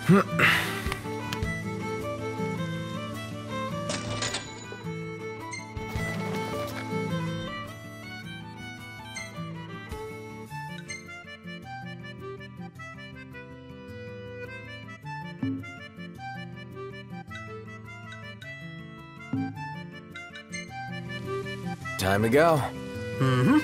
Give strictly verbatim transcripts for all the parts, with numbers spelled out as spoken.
Time to go. Mm-hmm.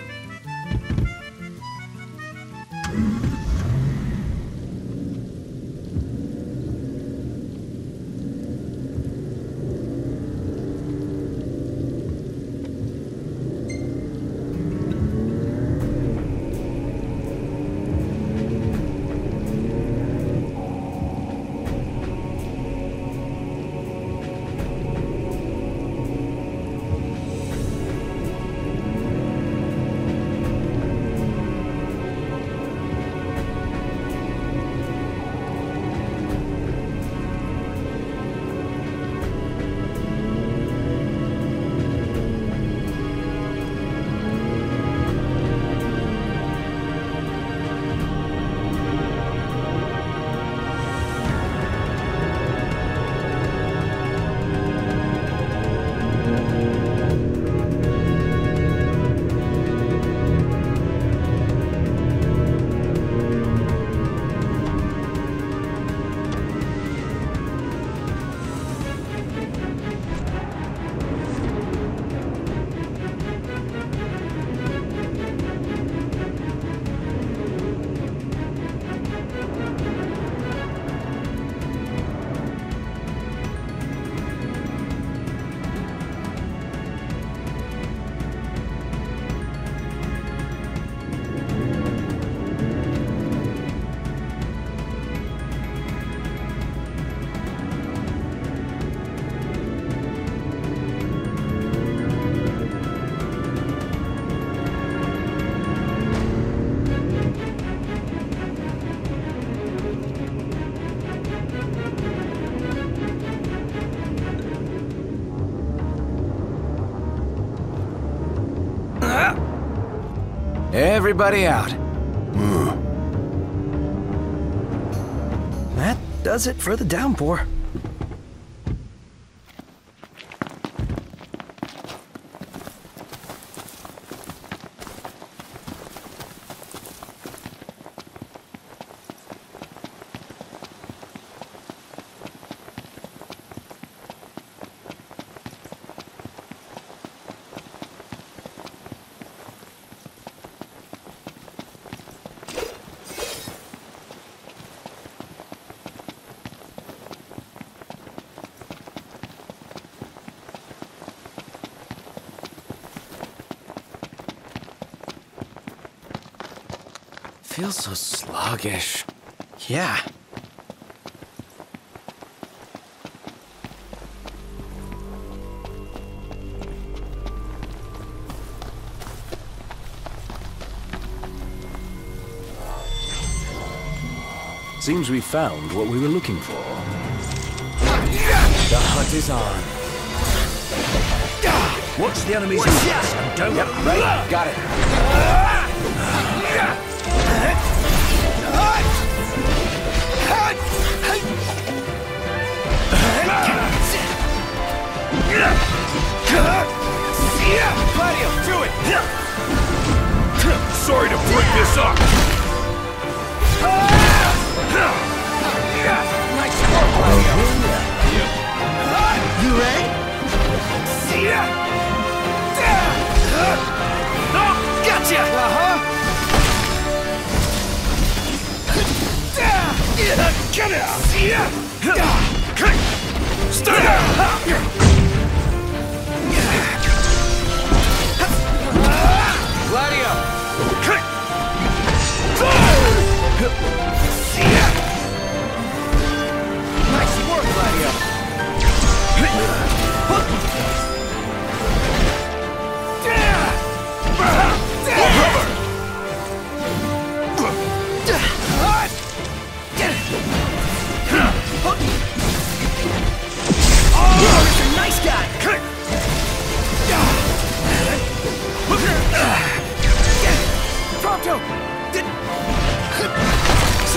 Everybody out. Mm. That does it for the downpour. Feels so sluggish. Yeah. Seems we found what we were looking for. The hunt is on. Watch the enemy's movements and don't... Yep, right. Got it. Gladio, do it! Sorry to break this up! Nice work, Gladio. You ready? Gotcha! Uh-huh. Get out! Stay down! Gladio. Nice work, Gladio. Oh, nice guy! Prompto!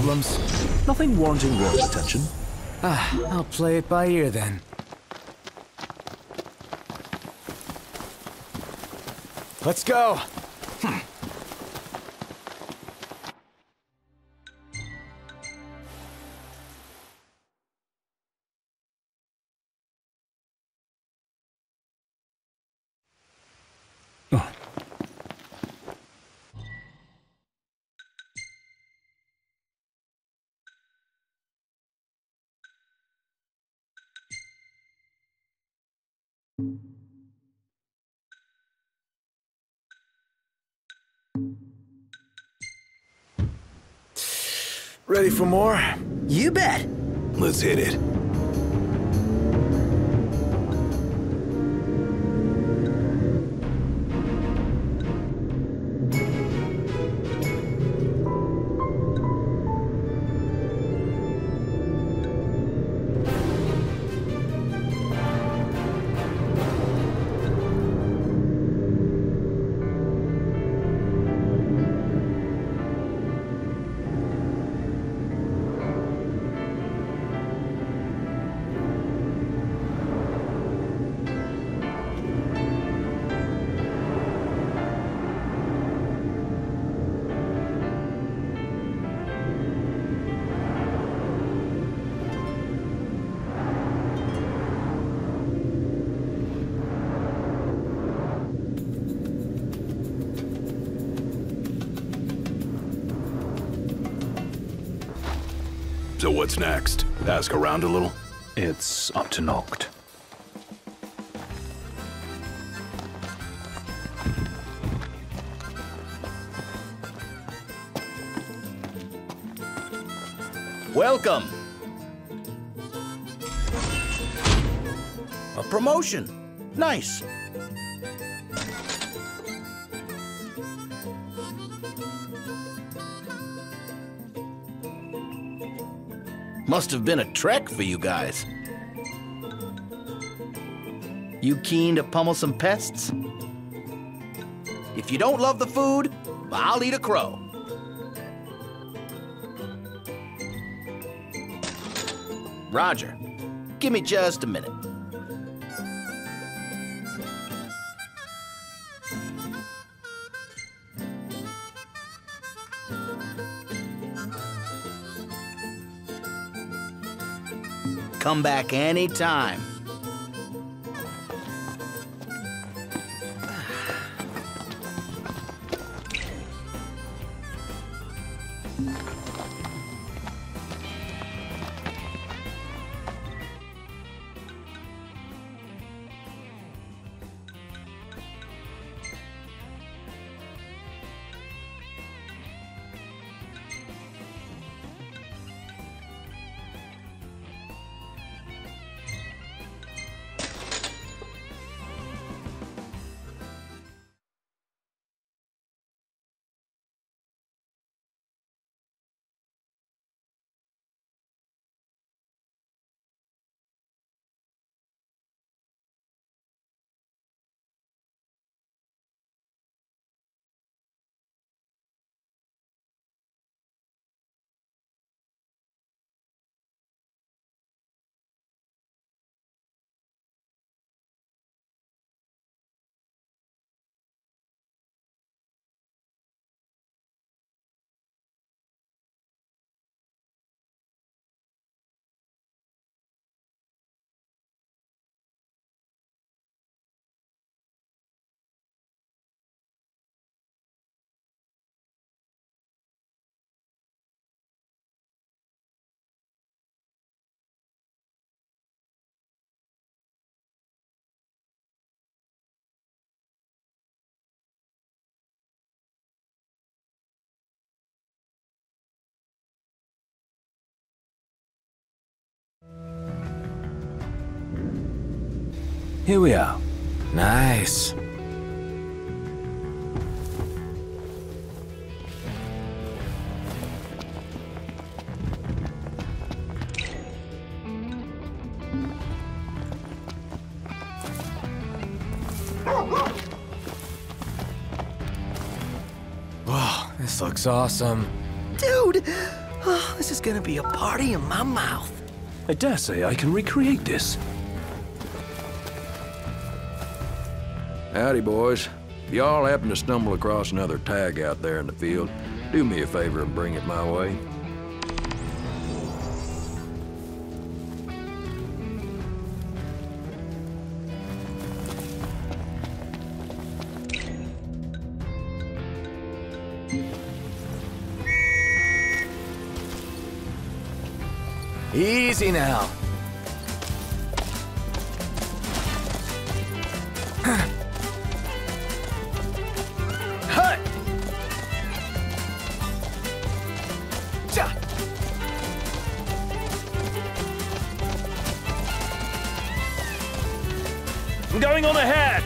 problems. Nothing warranting royal attention. Ah, I'll play it by ear then. Let's go! Hm. Ready for more? You bet. Let's hit it. So what's next? Ask around a little? It's up to Noct. Welcome. A promotion. Nice. Must have been a trek for you guys. You keen to pummel some pests? If you don't love the food, I'll eat a crow. Roger. Give me just a minute. Come back anytime. Here we are. Nice. Whoa, this looks awesome. Dude, Oh, this is gonna be a party in my mouth. I dare say I can recreate this. Howdy, boys. If y'all happen to stumble across another tag out there in the field, do me a favor and bring it my way. Easy now. Hut! Ja! I'm going on ahead!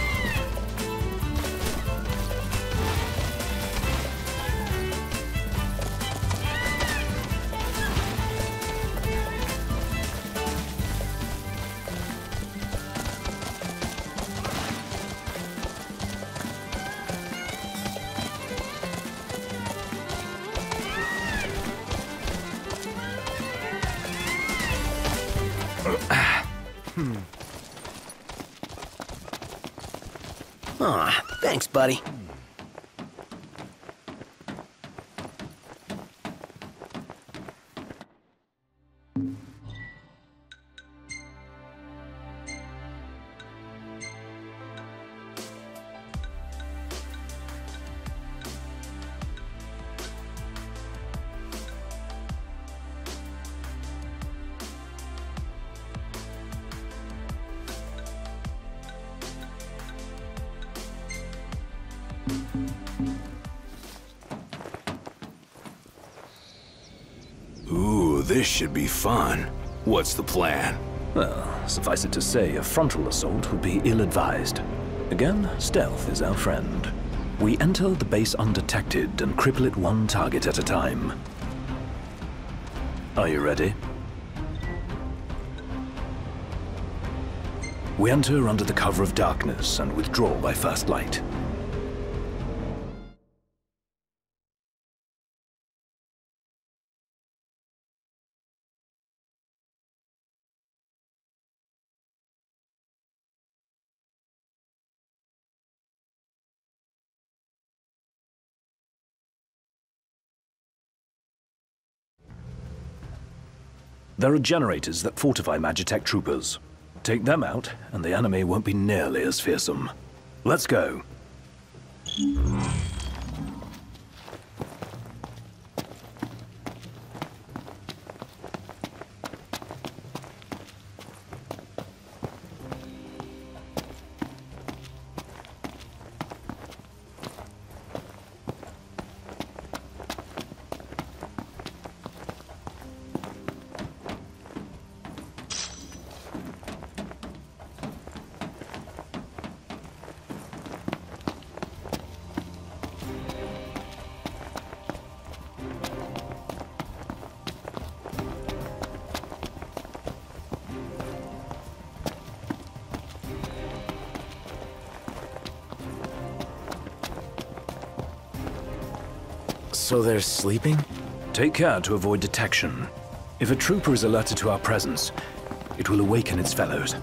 Hmm. Aw, thanks, buddy. Ooh, this should be fun. What's the plan? Well, suffice it to say, a frontal assault would be ill-advised. Again, stealth is our friend. We enter the base undetected and cripple it one target at a time. Are you ready? We enter under the cover of darkness and withdraw by first light. There are generators that fortify Magitech troopers. Take them out, and the enemy won't be nearly as fearsome. Let's go. So they're sleeping? Take care to avoid detection. If a trooper is alerted to our presence, it will awaken its fellows.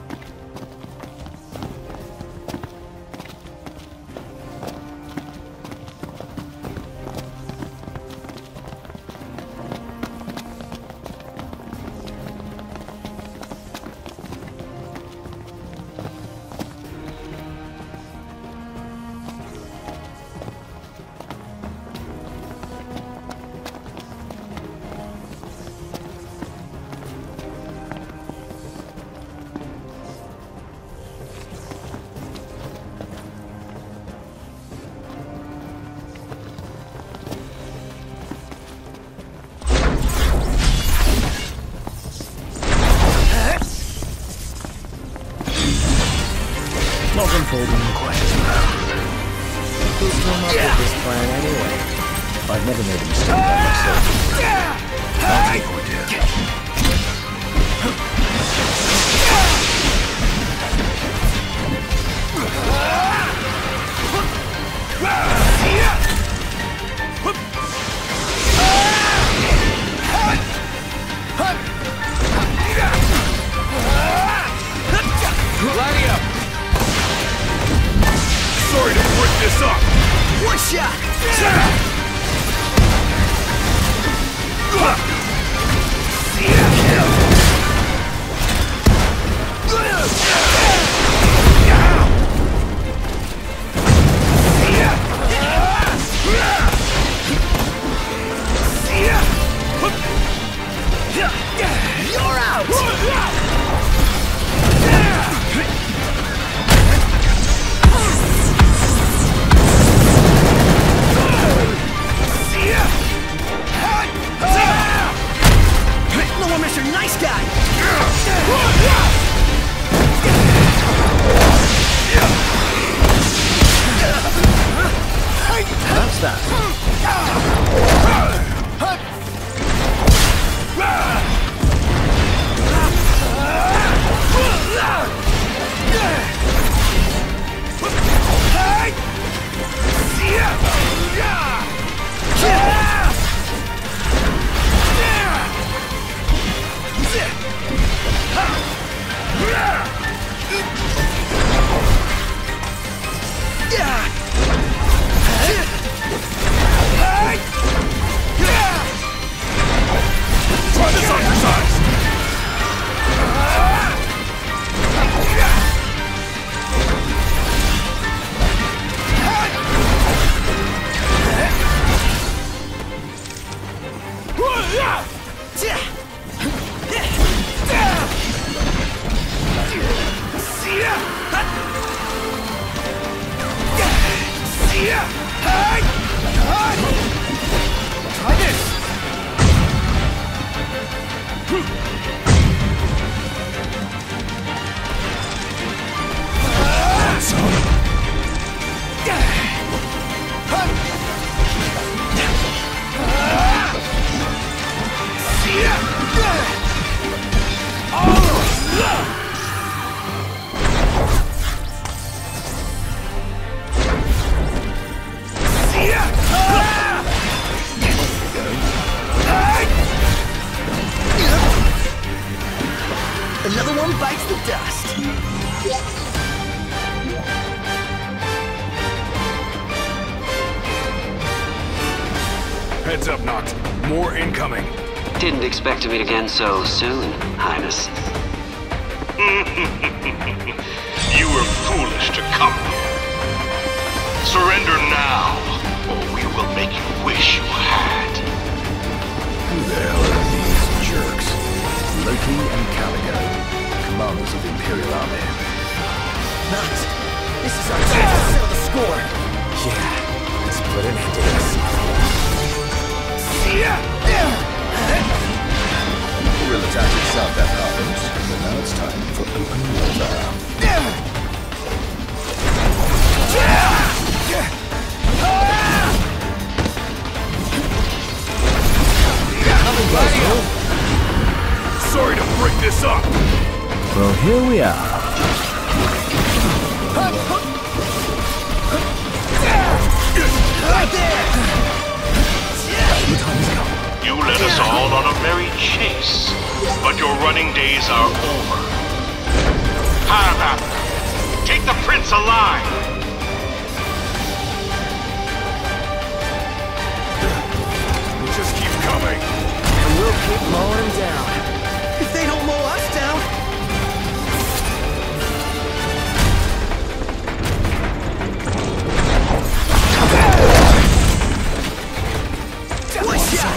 Not unfolding quite as well. Who's come up with this plan anyway? I've never made a mistake by myself. I'll take one, this up! One shot! You're out! No more Mister Nice Guy! That's that. Try this exercise! Try this! Another one bites the dust. Heads up, Noct. More incoming. Didn't expect to meet again so soon, Highness. You were foolish to come here. Surrender now, or we will make you wish you had. Who the hell are these jerks? Loki and Caligo, commanders of the Imperial Army. Not. This is our chance to settle the score. Yeah, let's put an end to this. Guerrilla tactics out that happens, but now it's time for open warfare. Sorry to break this up. Well, here we are. Right there! You led us all on a merry chase, but your running days are over. High take the prince alive! Just keep coming. And we'll keep mowing them down. If they don't mow us down... One shot!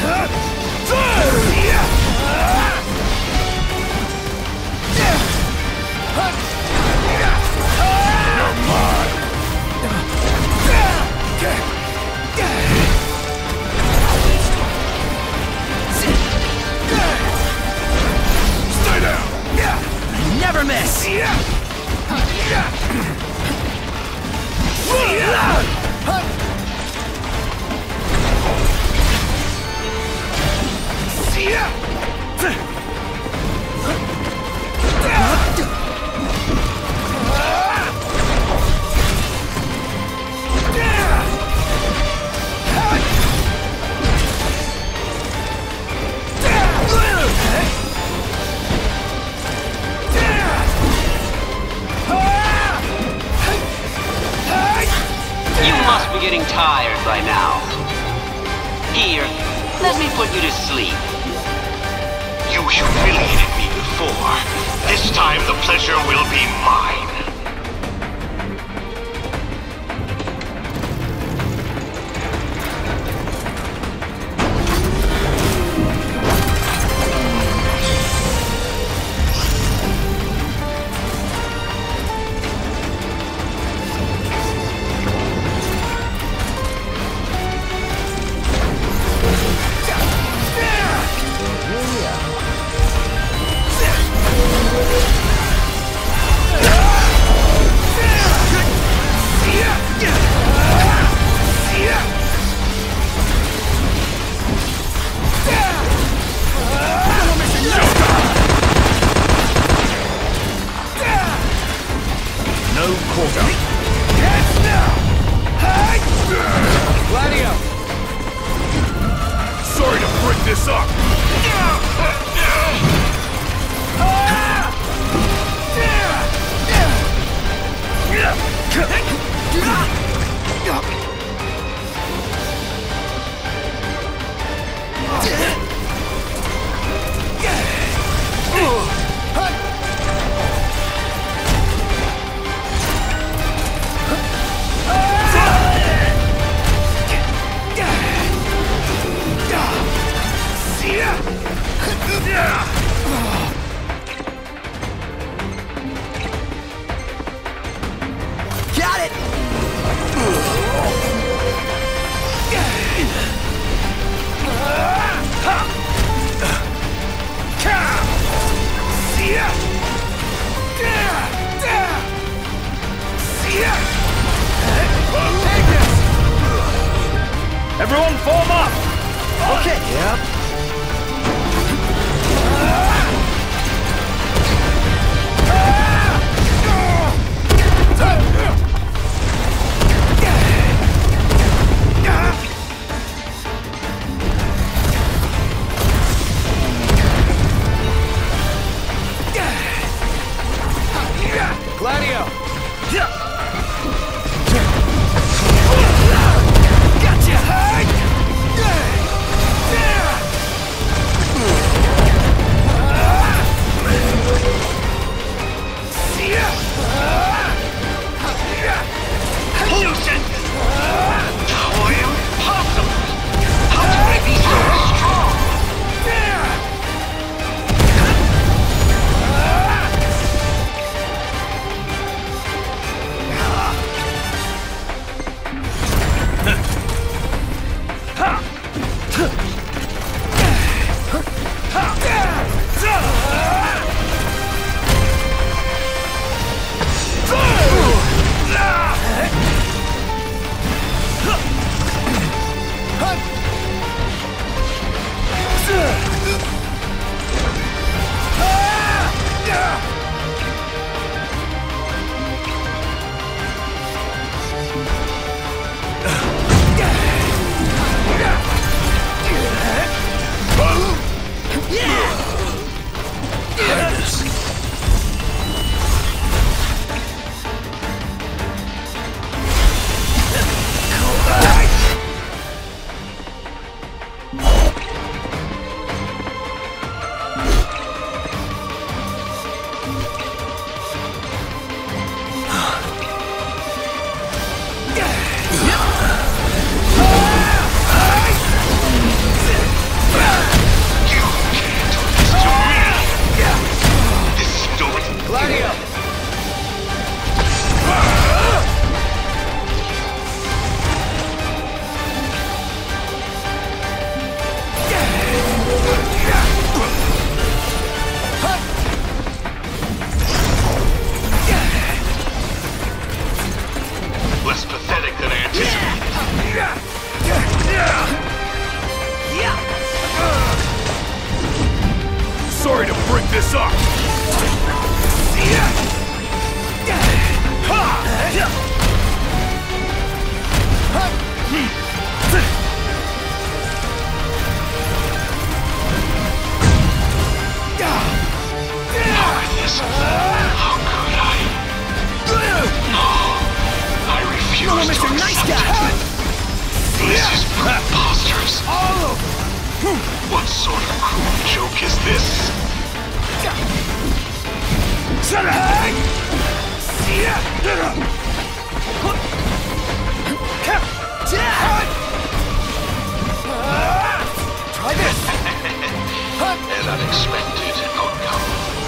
Never miss! Getting tired by now. Here, let me put you to sleep. You humiliated me before. This time the pleasure will be mine. Sorry to break this up! Got it! Everyone form up! Okay. Yep. Gladio! Gotcha! this up! How could I? No, I refuse Oh, to Mister accept Nice Guy! it. This is preposterous. What sort of cruel joke is this? Shut up! Try this! An unexpected outcome.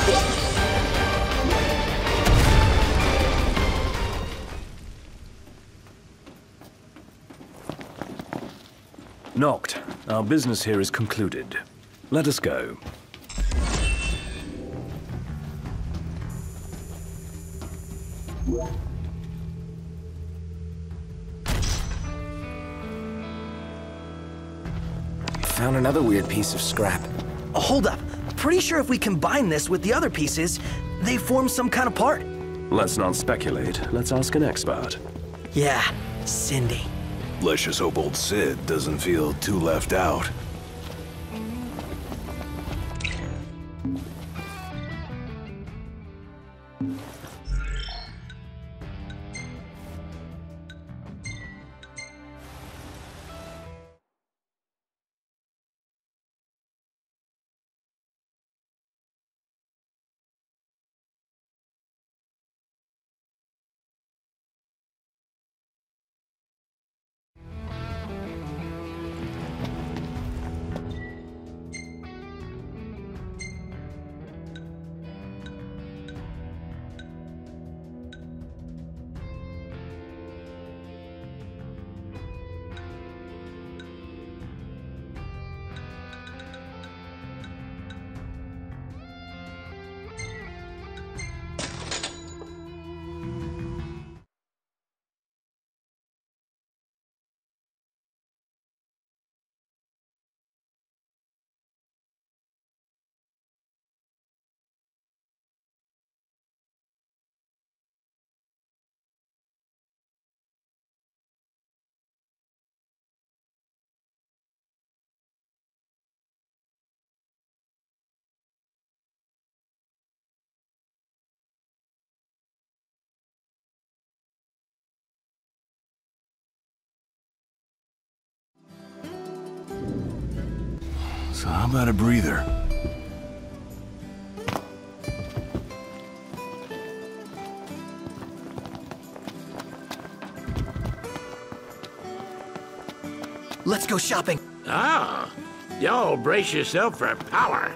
Noct, our business here is concluded. Let us go. Found another weird piece of scrap. Oh, hold up. Pretty sure if we combine this with the other pieces, they form some kind of part. Let's not speculate. Let's ask an expert. Yeah, Cindy. Let's just hope old Sid doesn't feel too left out. So how about a breather? Let's go shopping. Ah, y'all brace yourself for power.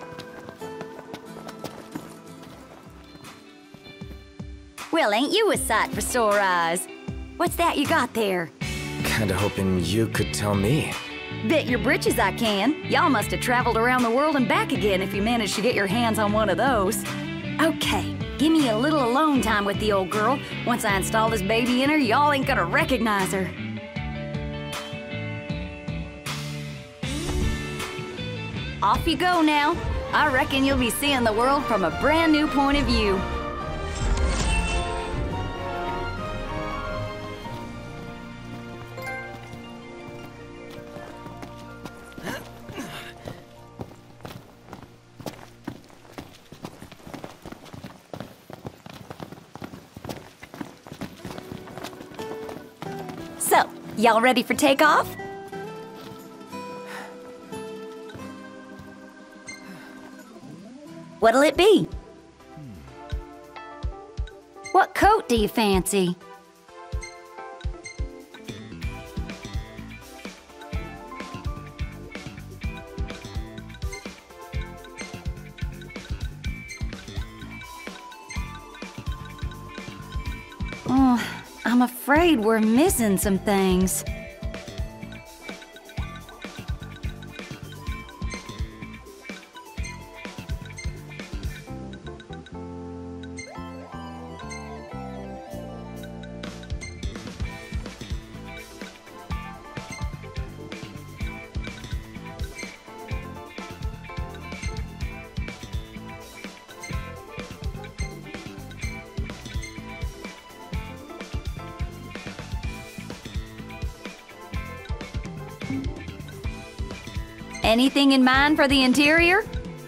Well, ain't you a sight for sore eyes? What's that you got there? Kinda hoping you could tell me. Bet your britches I can. Y'all must have traveled around the world and back again if you managed to get your hands on one of those. Okay, give me a little alone time with the old girl. Once I install this baby in her, y'all ain't gonna recognize her. Off you go now. I reckon you'll be seeing the world from a brand new point of view. So, y'all ready for takeoff? What'll it be? What coat do you fancy? Oh, I'm afraid we're missing some things. Anything in mind for the interior?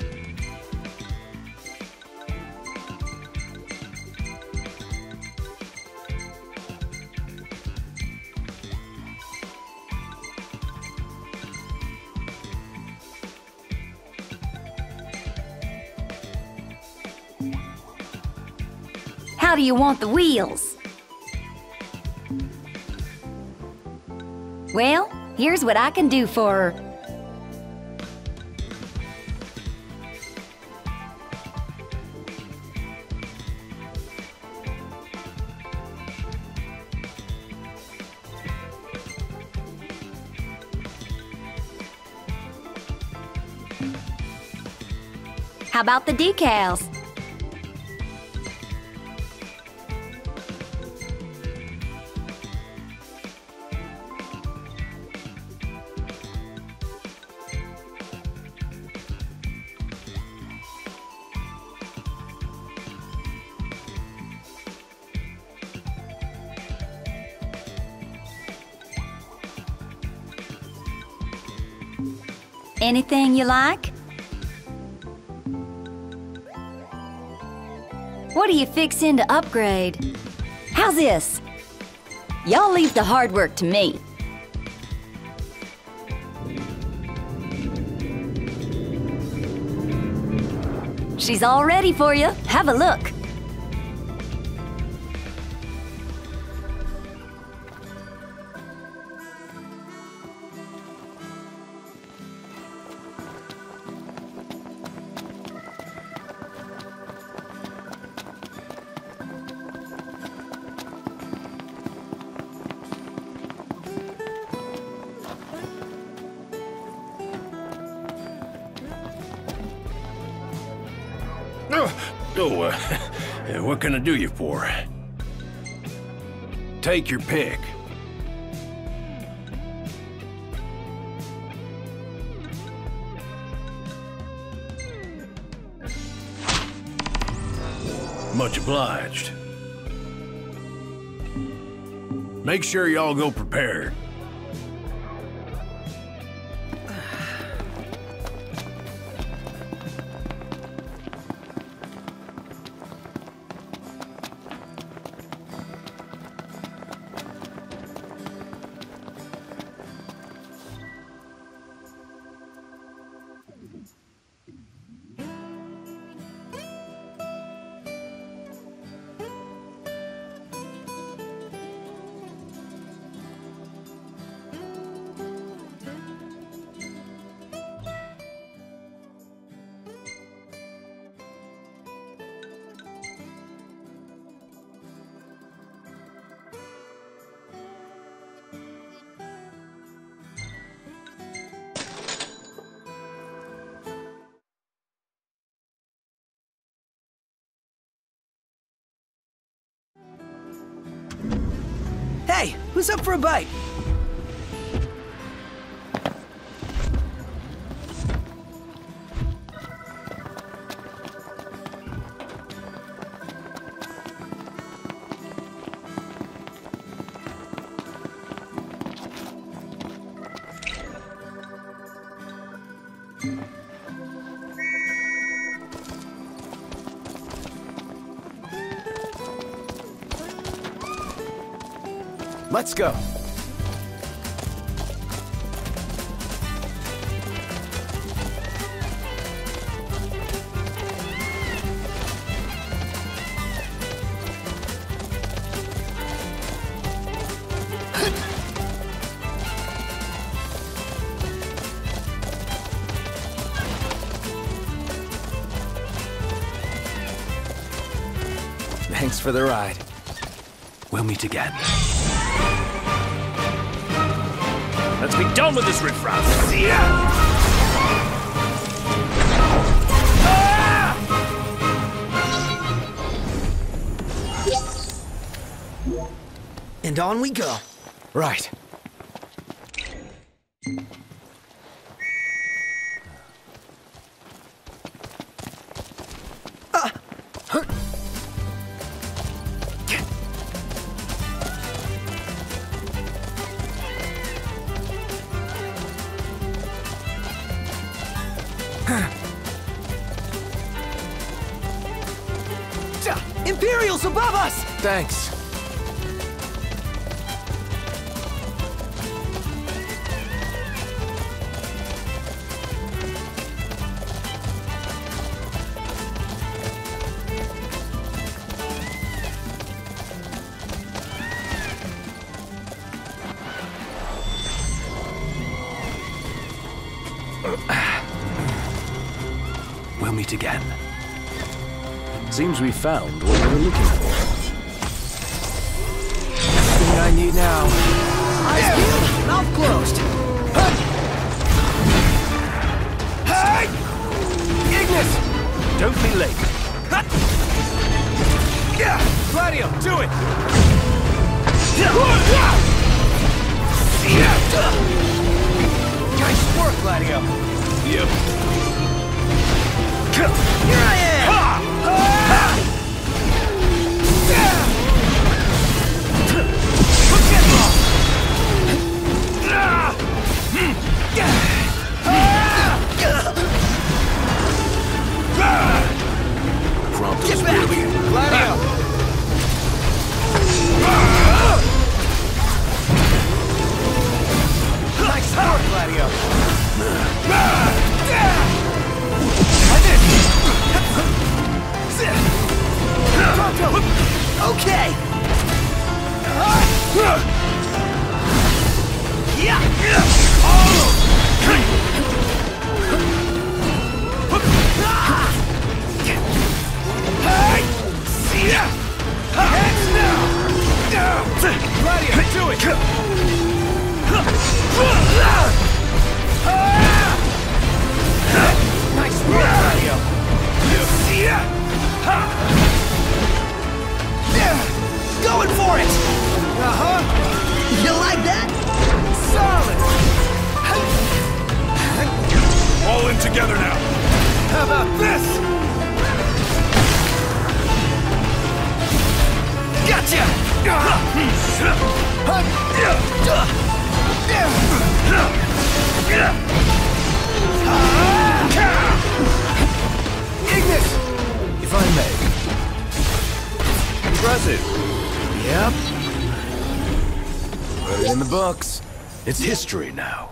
How do you want the wheels? Well, here's what I can do for her. How about the decals? Anything you like? What are you fixing to upgrade? How's this? Y'all leave the hard work to me. She's all ready for you. Have a look. Oh, uh, what can I do you for? Take your pick. Much obliged. Make sure y'all go prepared. Hey, who's up for a bite? Let's go. Thanks for the ride. We'll meet again. Let's be done with this riffraff. See ya! And on we go. Right. Imperials above us! Thanks. We'll meet again. Seems we found what we were looking for. Everything I need now. Eyes peeled, mouth closed. Hey! Ignis! Don't be late. Yeah! Gladio, do it! Nice work, Gladio. Yep. Here I am! Get back! Gladio! Nice work, Gladio! Okay! Gladio, do it! Nice work, Gladio! Going for it! Uh-huh! You like that? Solid! All in together now. How about this? Gotcha! Ignis! If I may. Impressive. Yep. Put it in the books. It's history now.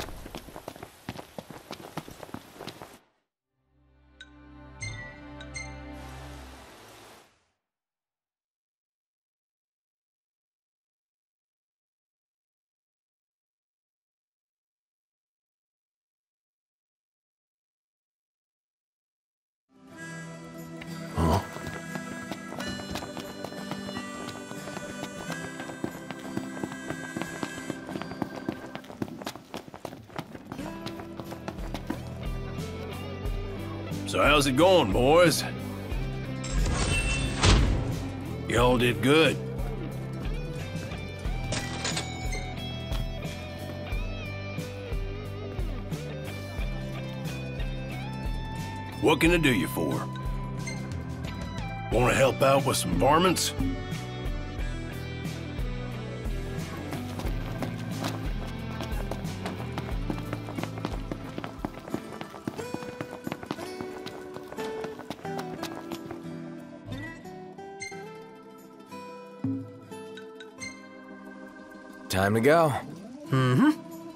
So how's it going, boys? Y'all did good. What can I do you for? Want to help out with some varmints? Time to go. Mm-hmm.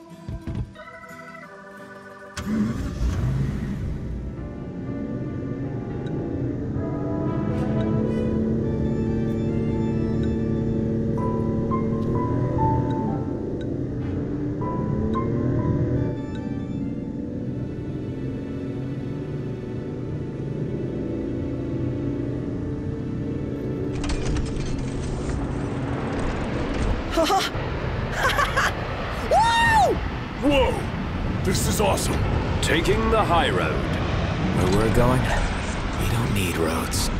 Whoa! This is awesome. Taking the high road. Where we're going, we don't need roads.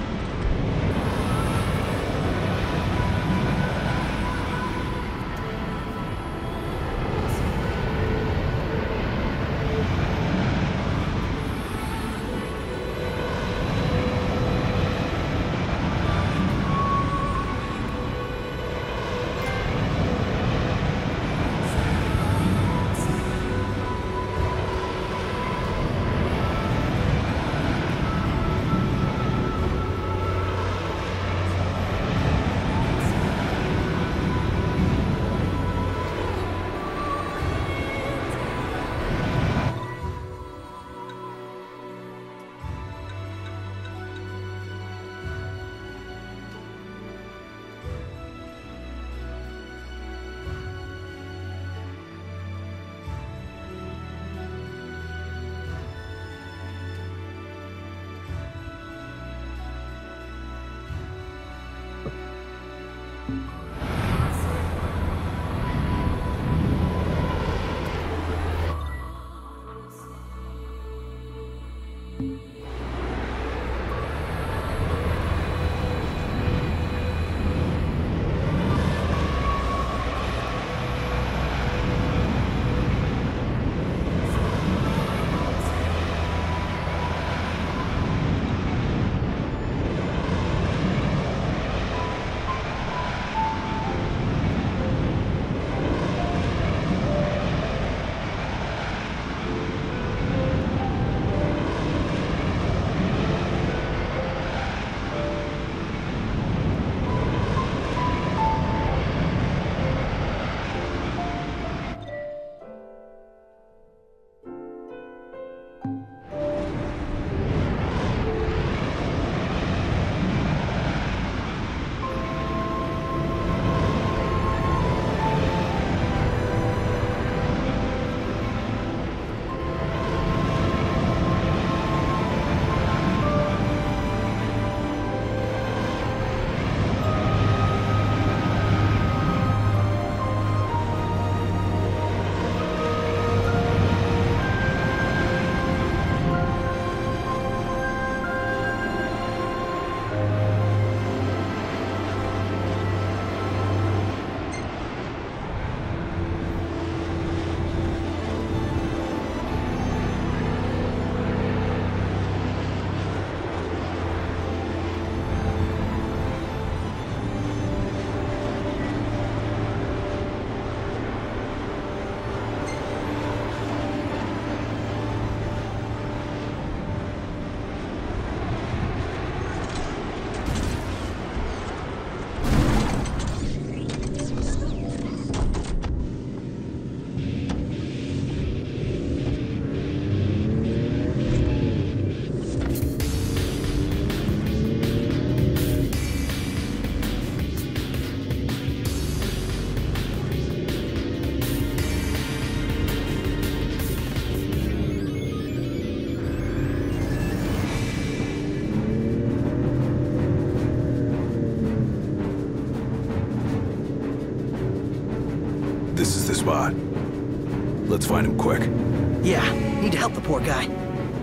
spot. Let's find him quick. Yeah, need to help the poor guy.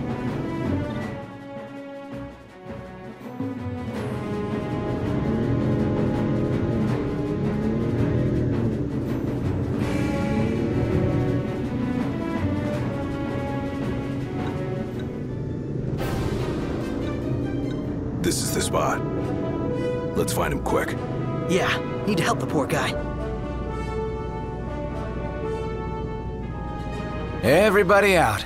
This is the spot. Let's find him quick. Yeah, need to help the poor guy. Everybody out.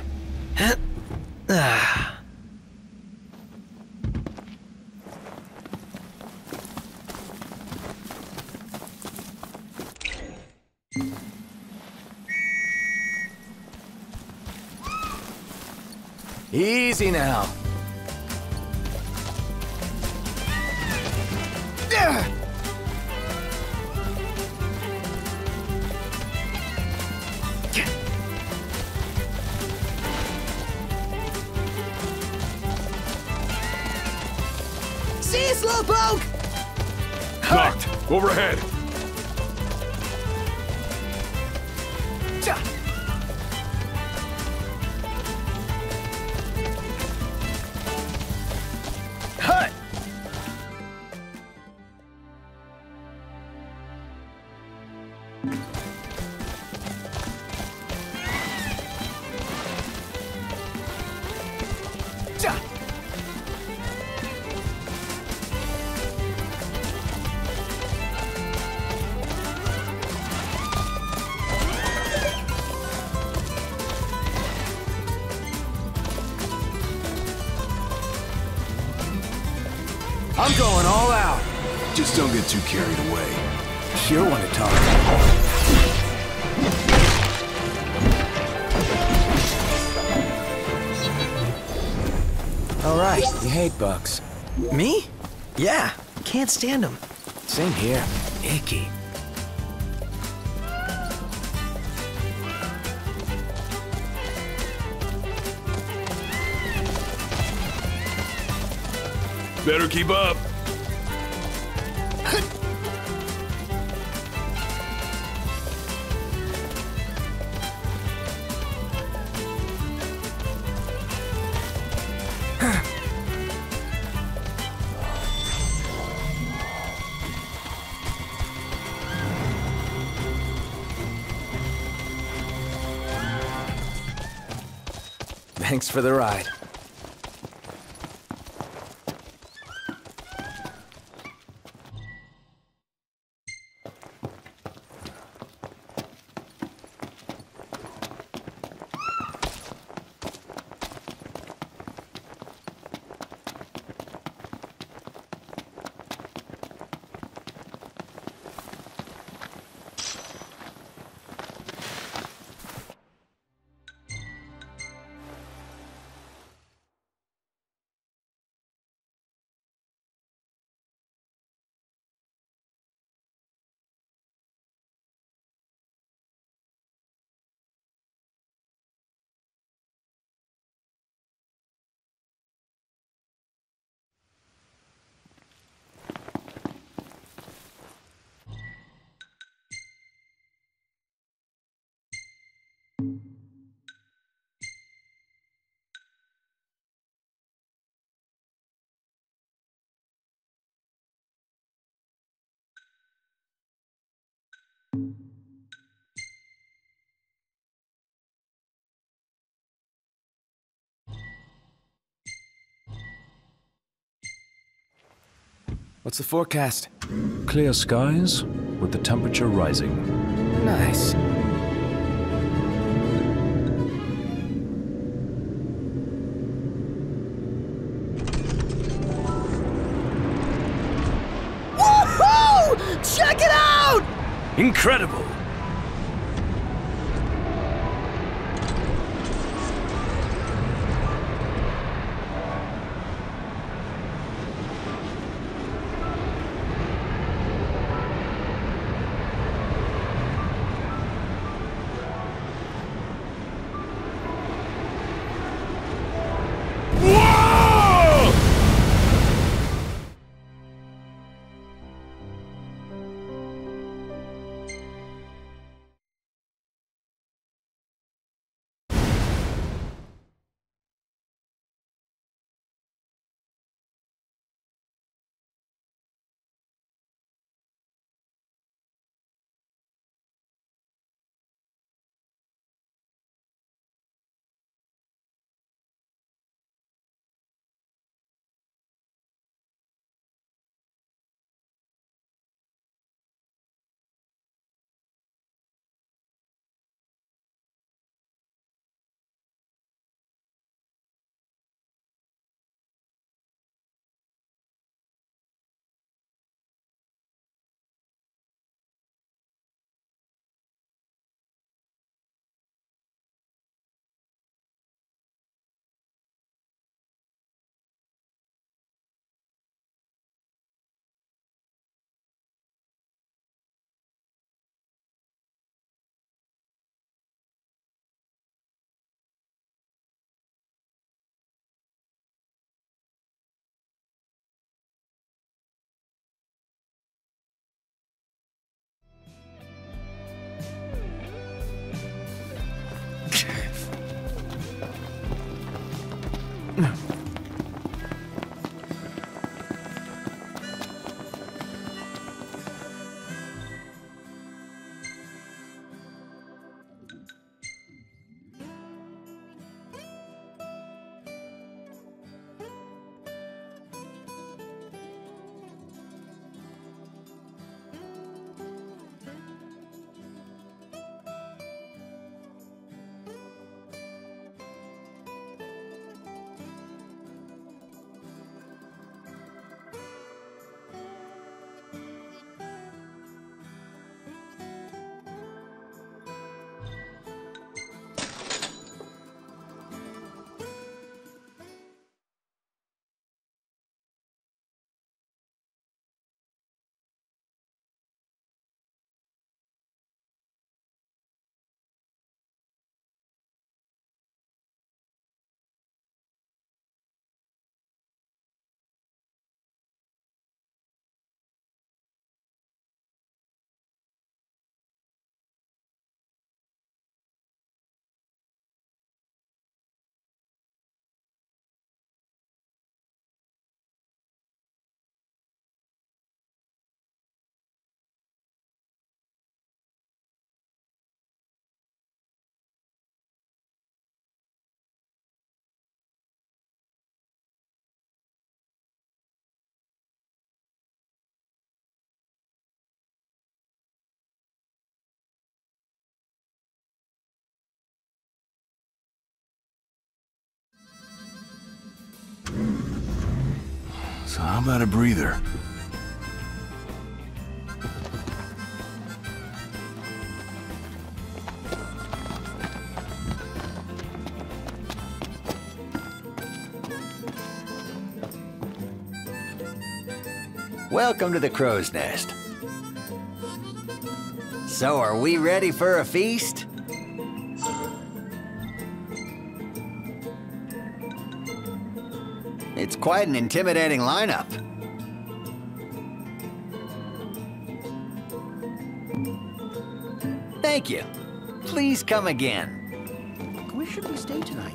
Easy now. See you, Slowpoke! Knocked. Overhead. Hut! I'm going all out. Just don't get too carried away. Sure want to talk. All right, you hate bugs. Me? Yeah, can't stand them. Same here. Icky. Better keep up. Thanks for the ride. What's the forecast? Clear skies, with the temperature rising. Nice. Woohoo! Check it out! Incredible! So how about a breather? Welcome to the Crow's Nest. So, are we ready for a feast? It's quite an intimidating lineup. Thank you. Please come again. Where should we stay tonight?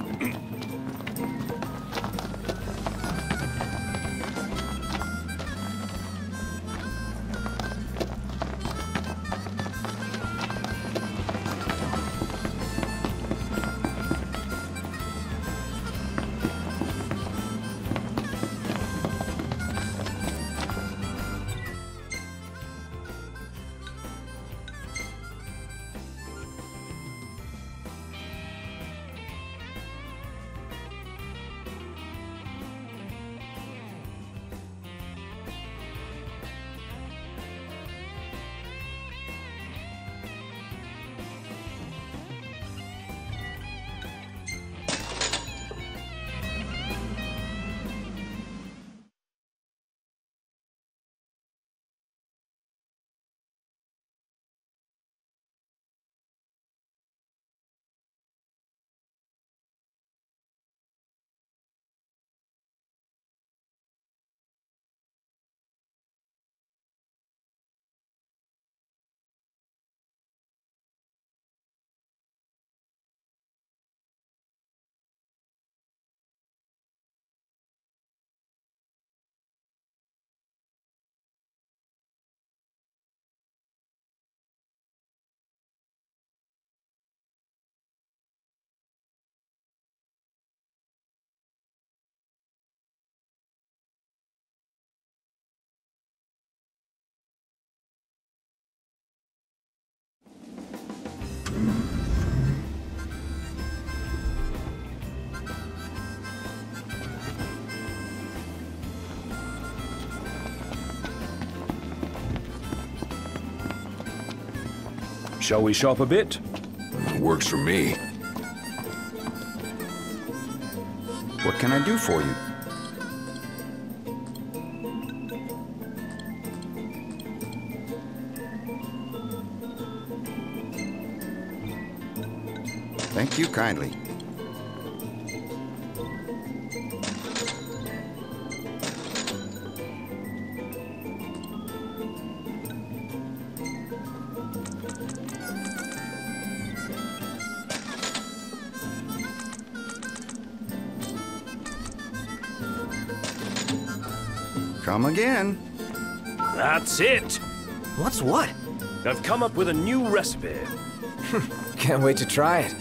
Shall we shop a bit? Works for me. What can I do for you? Thank you kindly. Come again. That's it! What's what? I've come up with a new recipe. Can't wait to try it.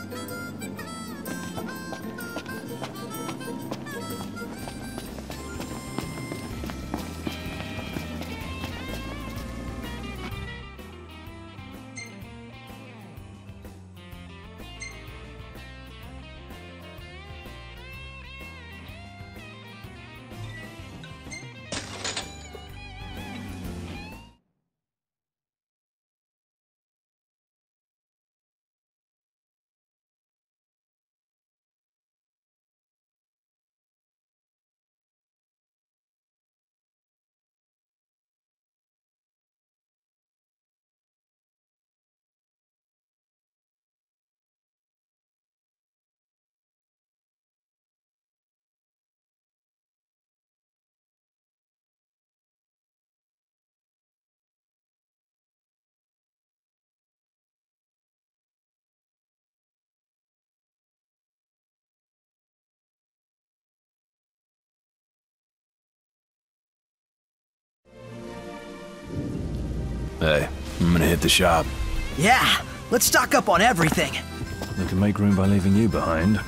Hey, I'm gonna hit the shop. Yeah, let's stock up on everything. They can make room by leaving you behind.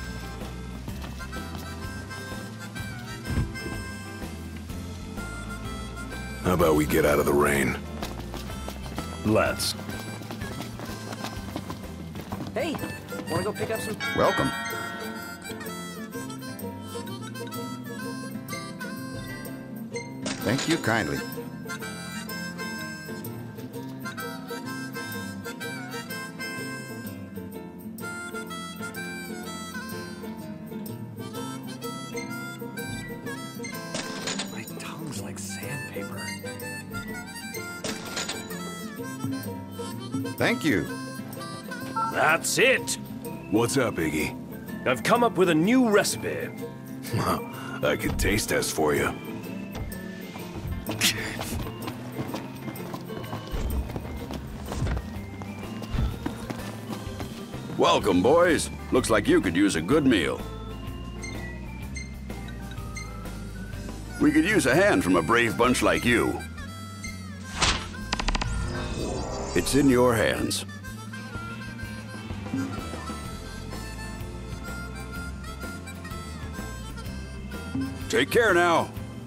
How about we get out of the rain? Let's. Hey, wanna go pick up some... Welcome. Thank you kindly. My tongue's like sandpaper. Thank you. That's it! What's up, Iggy? I've come up with a new recipe. I could taste test for you. Welcome, boys. Looks like you could use a good meal. We could use a hand from a brave bunch like you. It's in your hands. Take care now.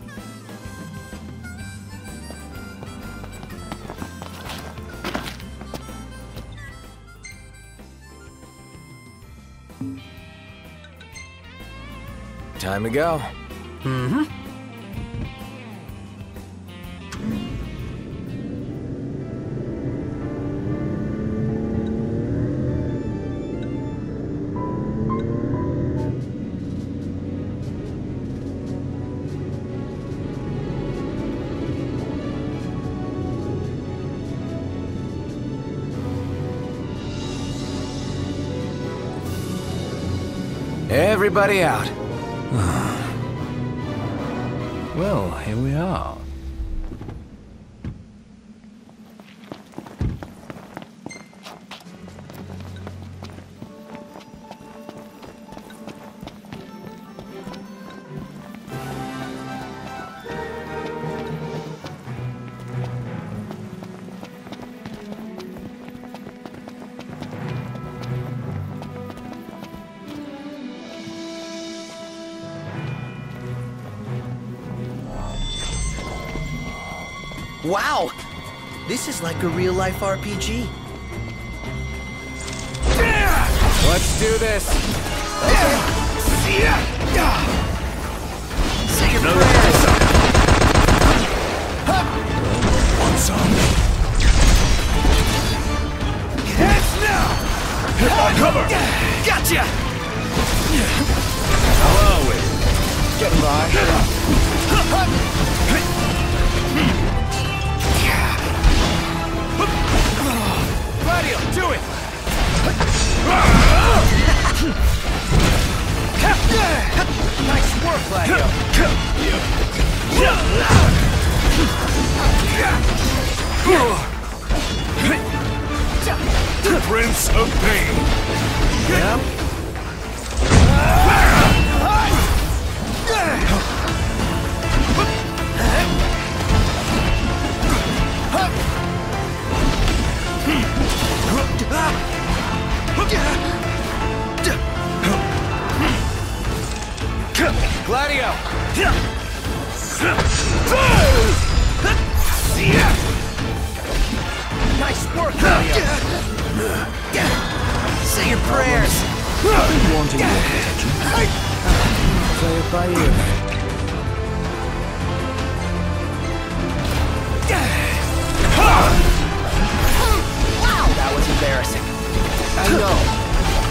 Time to go. Mm-hmm. Everybody out. Well, here we are. Wow! This is like a real-life R P G. Let's do this. Say your prayers. Want some? Heads now! Cover! Gotcha! How are we? Getting by. Gladio, do it! Nice work, Gladio! The Prince of Pain! Yep. Gladio! Nice work, Gladio! Say your prayers! I've been wanting your attention. Play it by ear. Wow, that was embarrassing. I know.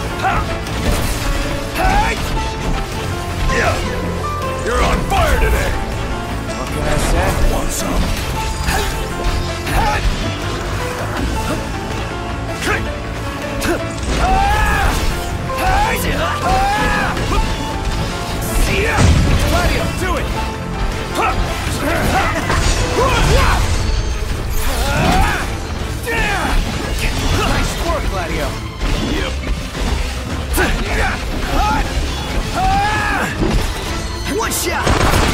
You're on fire today! What can I say? Want some? Gladio, do it! Nice work, Gladio! Yep. One shot!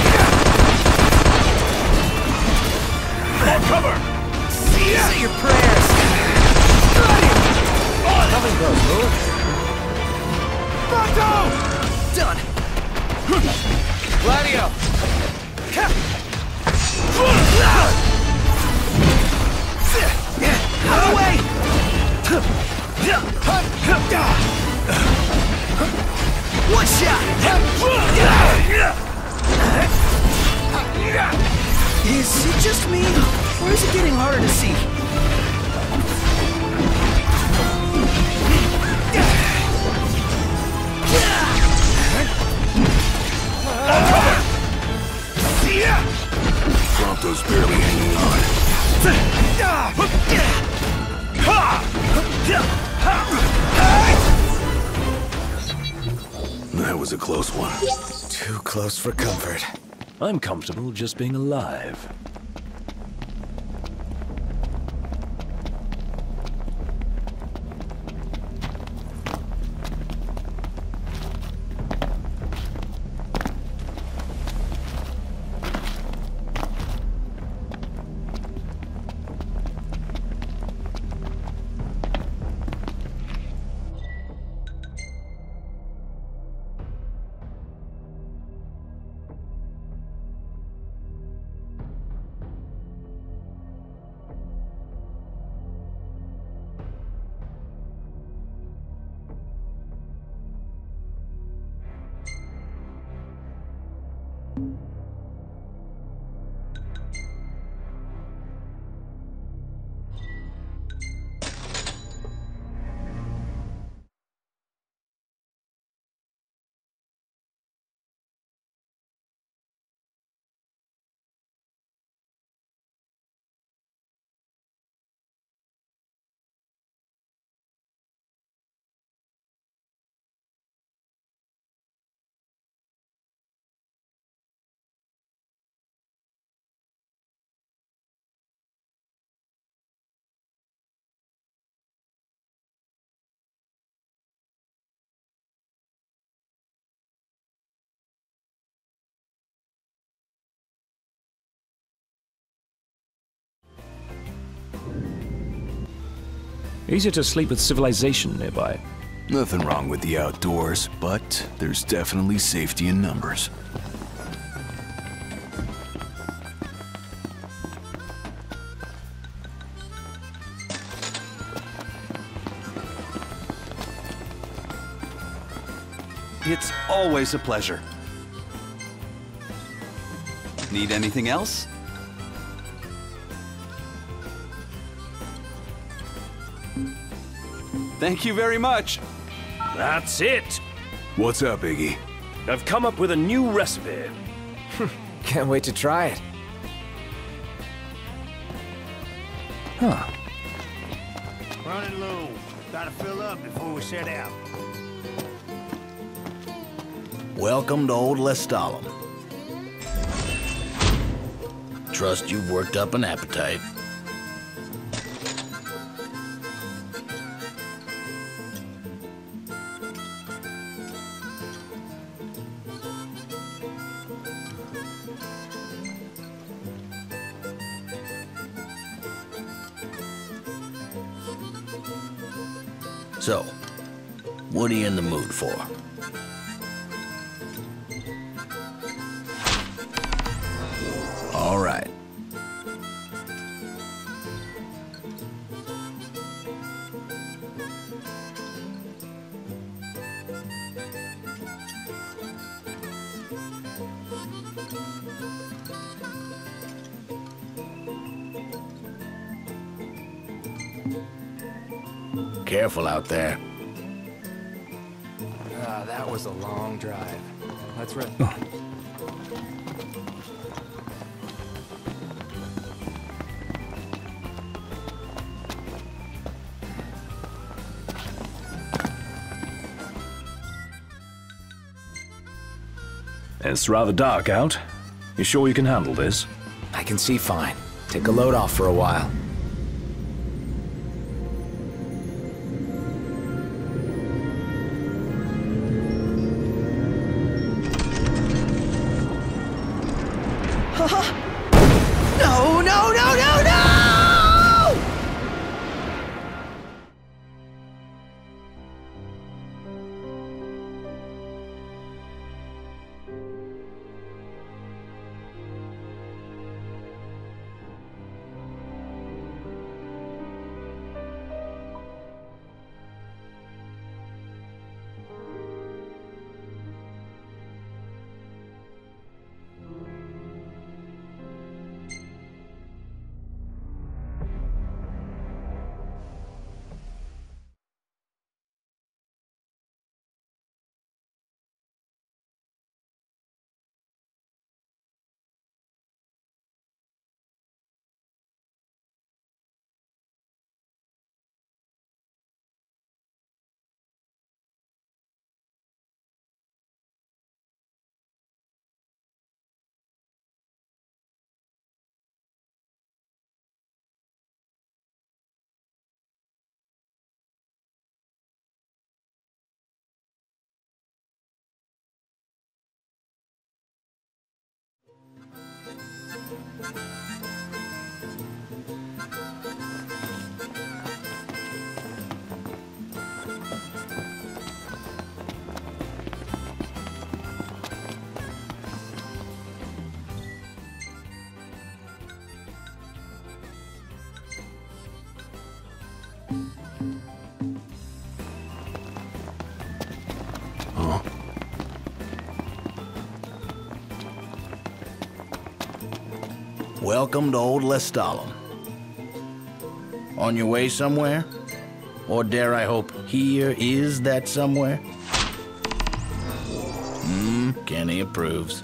For cover! Say your prayers! Nothing close, move. Done! Gladio! Out of the way! One shot! was barely hanging on. That was a close one. Too close for comfort. I'm comfortable just being alive. Easier to sleep with civilization nearby. Nothing wrong with the outdoors, but there's definitely safety in numbers. It's always a pleasure. Need anything else? Thank you very much. That's it. What's up, Iggy? I've come up with a new recipe. Can't wait to try it. Huh. Running low. Gotta fill up before we set out. Welcome to Old Lestalem. Trust you've worked up an appetite. So, what are you in the mood for? All right. Careful out there. Ah, that was a long drive. Let's run. It's rather dark out. You sure you can handle this? I can see fine. Take a load off for a while. No, no, no, no, no! Welcome to Old Lestalem. On your way somewhere? Or dare I hope, here is that somewhere? Hmm, Kenny approves.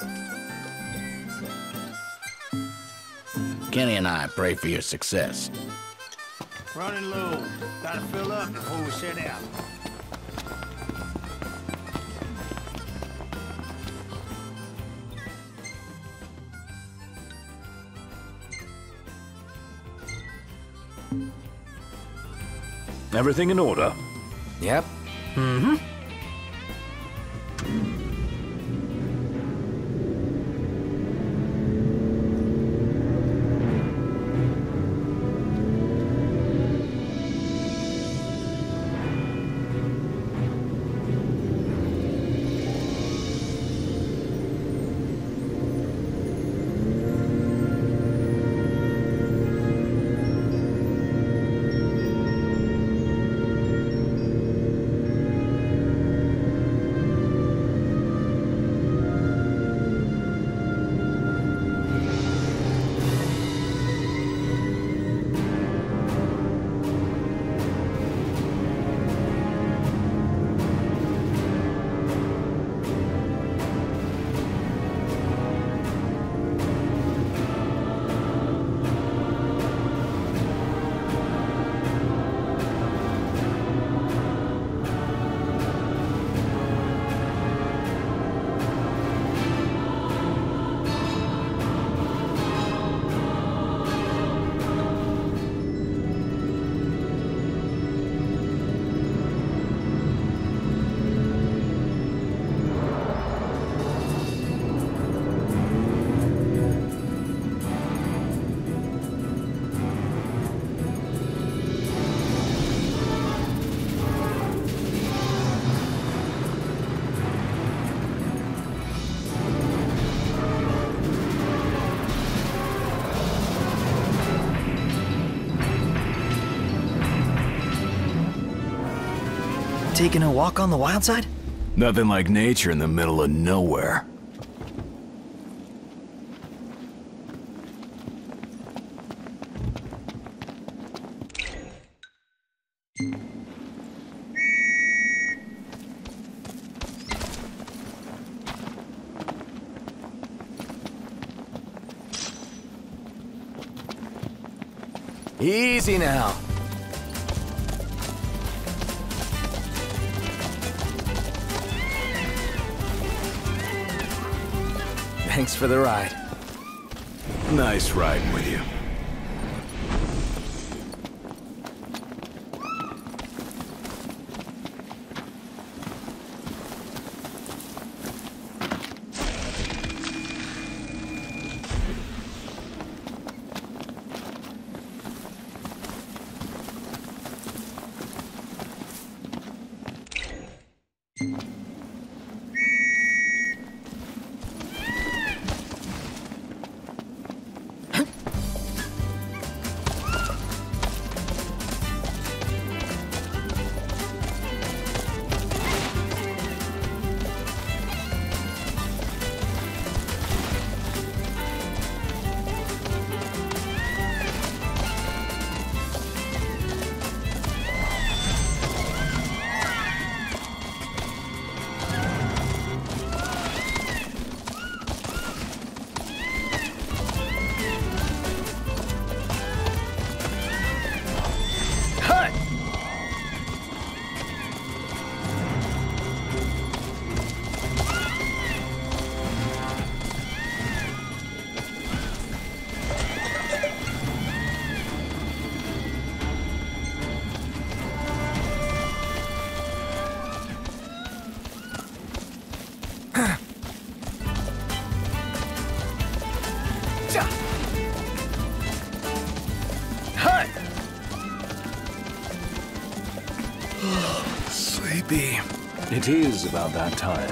Kenny and I pray for your success. Running low. Gotta fill up before we set out. Everything in order? Yep. Mm-hmm. Taking a walk on the wild side? Nothing like nature in the middle of nowhere. Easy now. Thanks for the ride. Nice riding with you. be. It is about that time.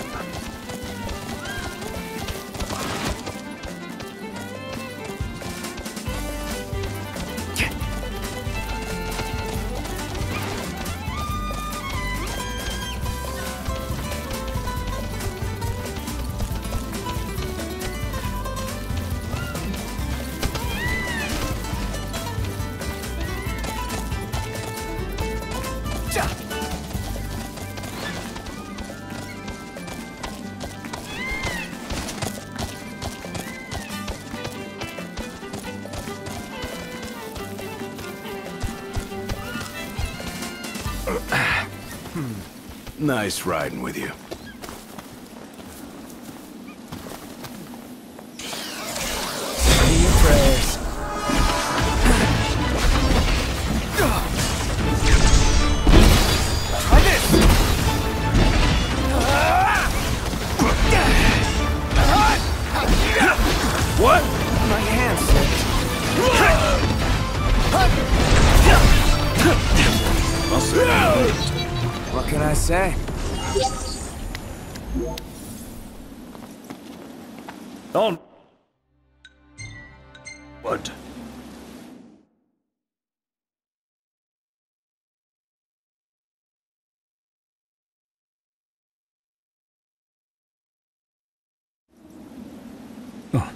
Nice riding with you. Say your prayers. Try this! What? My hand slipped. I'll say. What can I say? On. What? Oh.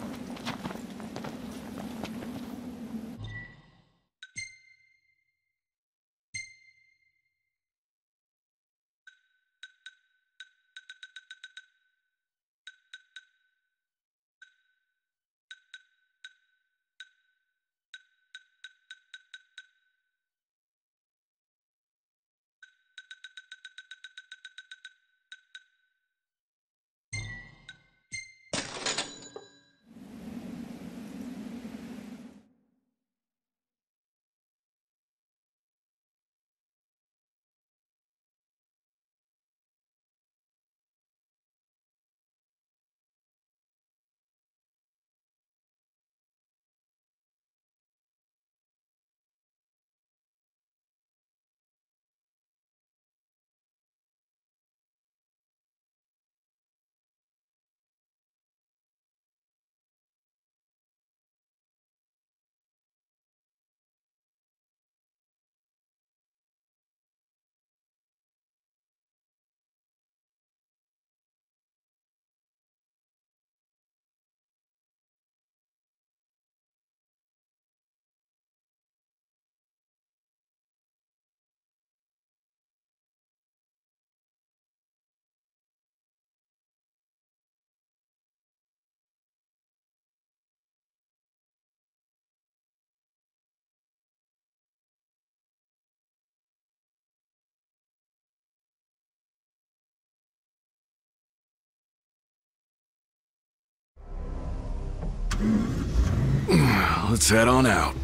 Let's head on out.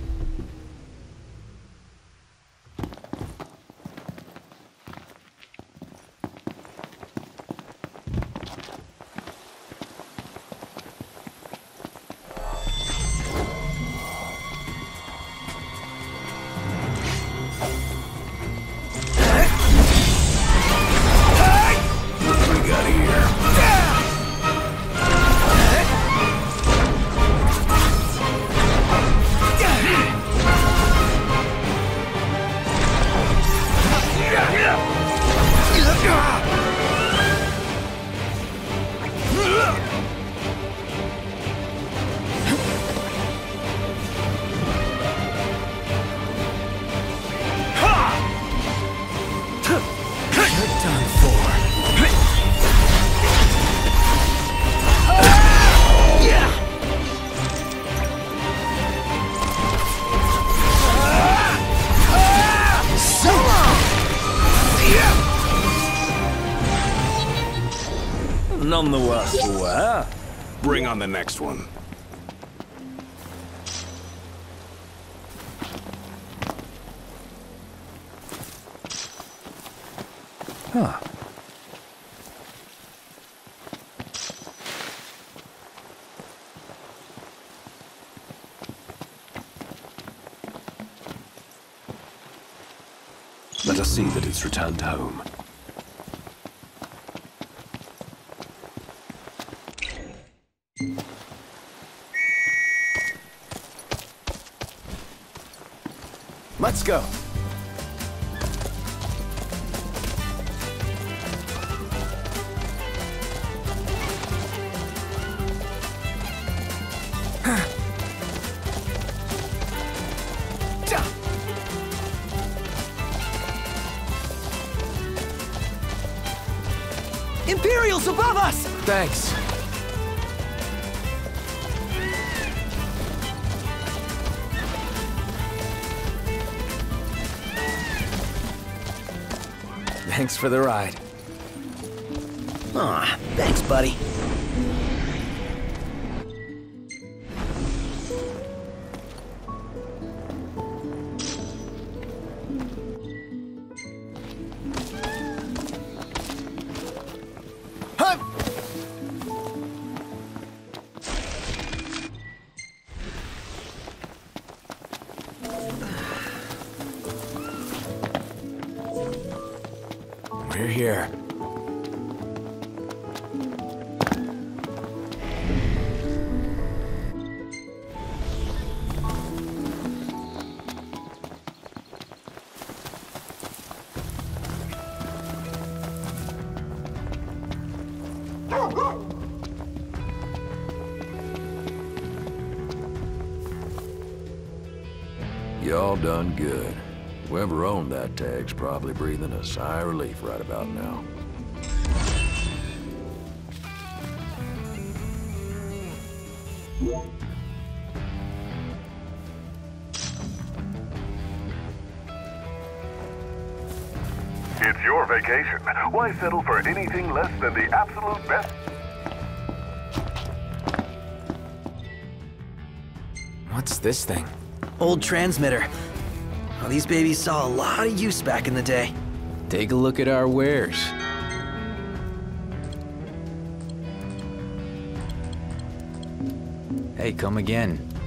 What we got here? None the worse for wear. Bring on the next one. Huh. Let us see that it's returned home. Let's go. Imperials above us! Thanks. Thanks for the ride. Aw, thanks, buddy. We're here. Y'all done good. Whoever owned that tag's probably breathing a sigh of relief right about now. It's your vacation. Why settle for anything less than the absolute best? What's this thing? Old transmitter. Oh, these babies saw a lot of use back in the day. Take a look at our wares. Hey, come again.